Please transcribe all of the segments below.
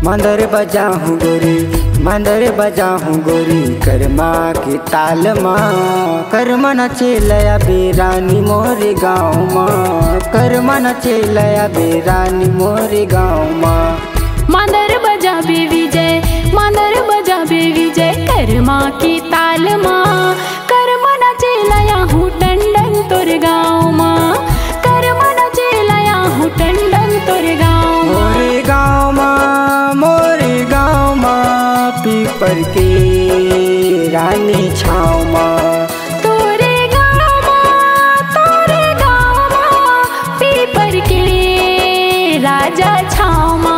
मंदर बजाहूँ गोरी, मंदर बजाहूँ गोरी, कर्मा के ताल माँ। कर्मा नचे लया बेरानी मोरे गाँव माँ, कर्मा नचे लया बेरानी मोरे गाँव माँ। मंदर बजा बे विजय, मंदर बजा बे विजय, कर्मा की ताल माँ। कर्मा नचे लया हूँ टंडन तोर गाँव माँ, कर्मा नचे लया हूँ टंडन तोर गाँव मोरे गाँव माँ, मोरे गाँव माँ, पीपर के रानी छाँव माँ। तोरे गाँव माँ, तोरे गाँव माँ, पीपर के राजा छाँव माँ।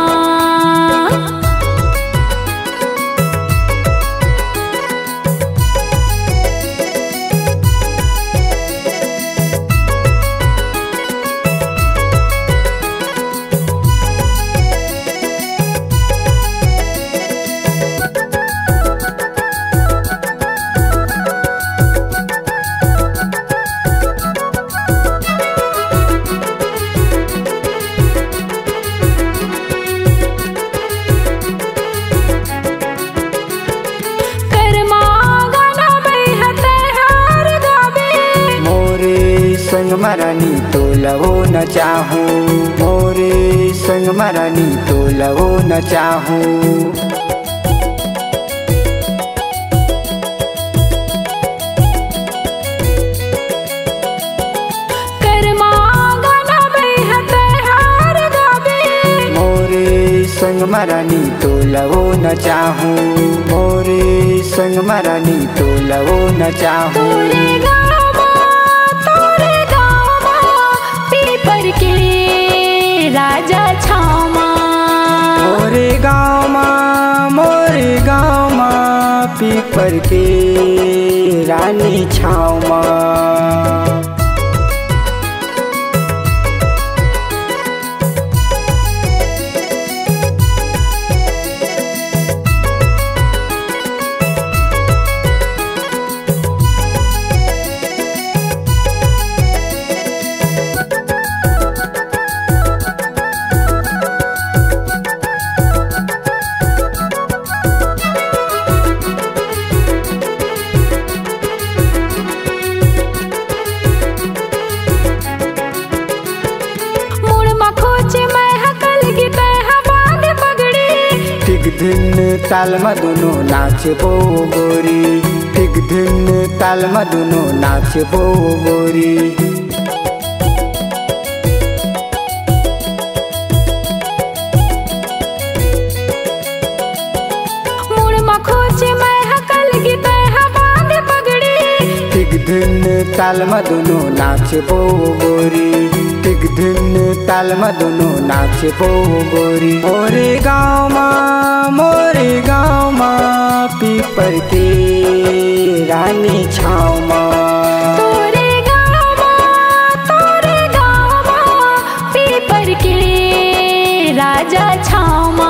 संग मरानी तो लवो न चाहूँ, मोरे संग मरानी तो लवो न चाहूँ। कर्मा गाना बेहद हार गावे, मोरे संग मरानी तो लवो न चाहूँ, मोरे संग मरानी तो लवो न चाहूँ। के राजा छाँव माँ। मोरे गाँव माँ, मोरे गाँव माँ, पीपर के रानी छाँव माँ। धिन ताल मधुनो नाच बो गोरी, टिक धिन ताल मधुनो नाच बो गोरी। टिक धिन ताल मधुनो नाच बो गोरी, टिक धिन ताल मधुनो नाच बो गोरी। मोरे गाँव माँ, मोरे गाँव माँ, पीपर के रानी छाँव माँ। तोरे गाँव माँ, तोरे गाँव माँ, पीपर के राजा छाँव माँ।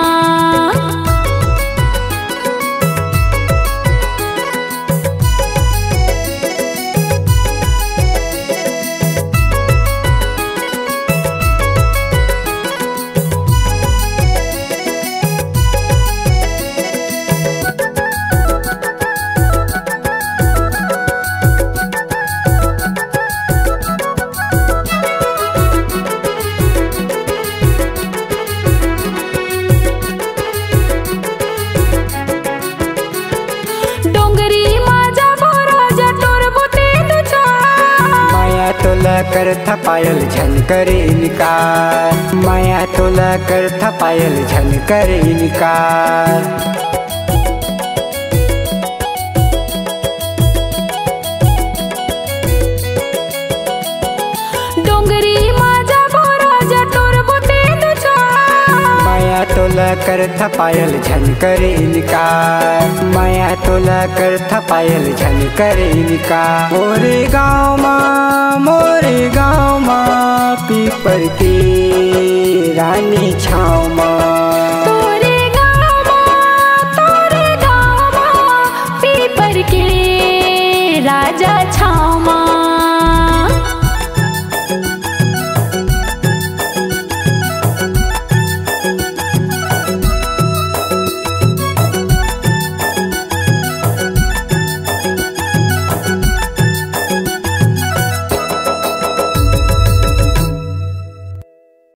तोला कर थपायल झन करे इनकार, माया तोला कर थपायल झन करे इनकार। डोंगरी माझा भोरा जटोर बोते तुझा, माया तोला कर थपायल झन करे इनकार, माया तोला कर थपायल झन करे इनकार। मोरे गाँव माँ, मोरे गाँव माँ, पीपर के रानी छाँव माँ।